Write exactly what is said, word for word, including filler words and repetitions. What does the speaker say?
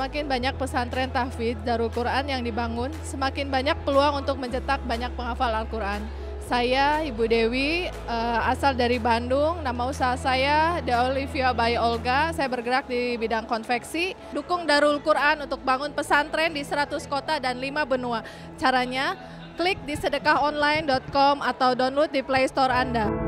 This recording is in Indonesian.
semakin banyak pesantren tahfidz Darul Quran yang dibangun, semakin banyak peluang untuk mencetak banyak penghafal Al-Quran. Saya Ibu Dewi, uh, asal dari Bandung. Nama usaha saya The Olivia by Olga. Saya bergerak di bidang konveksi. Dukung Darul Quran untuk bangun pesantren di seratus kota dan lima benua. Caranya, klik di sedekahonline dot com atau download di Play Store Anda.